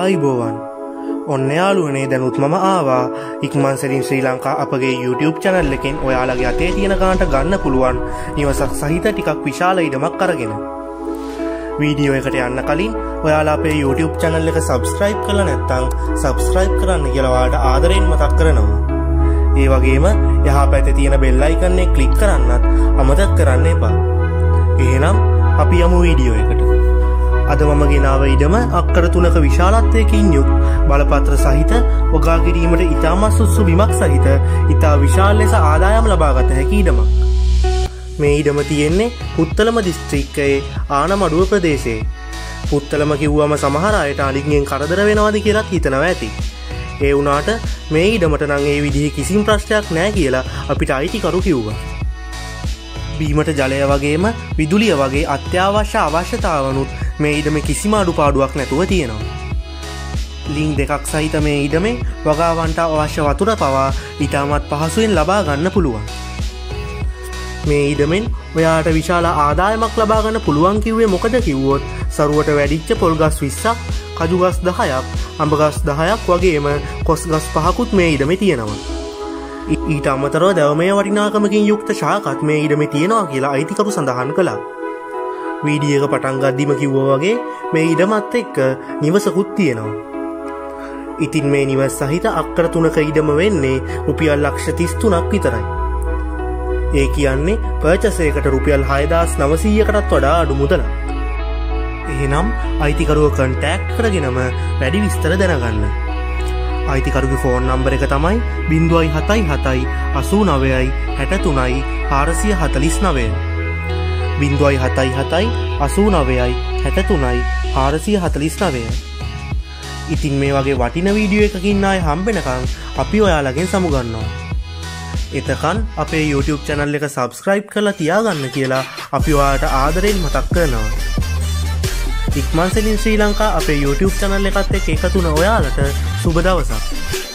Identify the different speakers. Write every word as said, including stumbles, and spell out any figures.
Speaker 1: ආයිබෝවන් ඔන්න යාළුවනේ දැනුත් මම ආවා ඉක්මන් සෙලින් ශ්‍රී ලංකා අපගේ YouTube channel එකෙන් ඔයාලගේ අතේ තියෙන ගානට ගන්න පුළුවන් නිවසක් සහිත ටිකක් විශාල ඉඩමක් අරගෙන වීඩියෝ එකට යන්න කලින් ඔයාලා අපේ YouTube channel එක subscribe කරලා නැත්නම් subscribe කරන්න කියලා ඔයාලට ආදරෙන් මතක් කරනවා. ඒ වගේම එහා පැත්තේ තියෙන bell icon එක click කරන්නත් අමතක කරන්න එපා. එහෙනම් අපි යමු වීඩියෝ එකට. අද මම ගෙනාව ඉඩම අක්කර තුනක විශාලත්වයකින් යුත් බලපත්‍ර සහිත වගා කිරීමට ඉතාමත් සුදුසු බිමක් සහිත ඉතා විශාල ලෙස ආදායම් ලබාගත හැකි ඉඩමක්. මේ ඉඩම තියෙන්නේ පුත්තලම දිස්ත්‍රික්කයේ ආනමඩුව ප්‍රදේශයේ. පුත්තලම කිව්වම සමහර අයට අලිගෙන් කරදර වෙනවද කියලා හිතනවා ඇති. ඒ වුණාට මේ ඉඩමට නම් ඒ විදිහේ කිසිම ප්‍රශ්නයක් නැහැ කියලා අපිට අයිතිකරු කිව්වා. බීමට ජලය වගේම විදුලිය වගේ අත්‍යවශ්‍ය අවශ්‍යතාවනුත් මේ ඉඩමේ කිසිම අඩුපාඩුවක් නැතුව තියෙනවා. ලින්ක් දෙකක් සහිත මේ ඉඩමේ වගාවන්ට අවශ්‍ය වතුර පවා ඉතාමත් පහසුවෙන් ලබා ගන්න පුළුවන්. මේ ඉඩමෙන් ඔයාට විශාල ආදායමක් ලබා ගන්න පුළුවන් කිව්වේ මොකද කිව්වොත් සරුවට වැඩිච්ච පොල් ගස් විස්සක්, කජු ගස් දහයක්, අඹ ගස් දහයක් වගේම කොස් ගස් පහකුත් මේ ඉඩමේ තියෙනවා. ඊට අමතරව දැවමය වටිනාකමකින් යුක්ත ශාකත් මේ ඉඩමේ තියෙනවා කියලා අයිතිකරු සඳහන් කළා. වීඩියෝ එක පටන් ගද්දිම කිව්වා වගේ මේ ඉඩමත් එක්ක නිවසකුත් තියෙනවා. ඉතින් මේ නිවස සහිත අක්කර තුනක ඉඩම වෙන්නේ රුපියල් ලක්ෂ තිස් තුනක් විතරයි. ඒ කියන්නේ පර්චස් එකකට රුපියල් හයදාස් නවසීයකටත් වඩා අඩු මුදලක්. එහෙනම් අයිතිකරුව කන්ටැක්ට් කරගෙනම වැඩි විස්තර දැනගන්න. අයිතිකරුගේ ෆෝන් නම්බර එක තමයි ज़ीरो सात सात आठ नौ छह तीन चार चार चार नौ ज़ीरो सात सात आठ नौ छह तीन चार चार चार नौ. ඉතින් මේ වගේ වටින වීඩියෝ එකකින් ආයේ හම්බෙනකන් අපි ඔයාලගෙන් සමුගන්නවා. එතකන් අපේ YouTube channel එක subscribe කරලා තියාගන්න කියලා අපි ඔයාලට ආදරෙන් මතක් කරනවා. ඉක්මන් සෙලින් ශ්‍රී ලංකා අපේ YouTube channel එකත් එක්ක එකතු වුණ ඔයාලට සුබ දවසක්.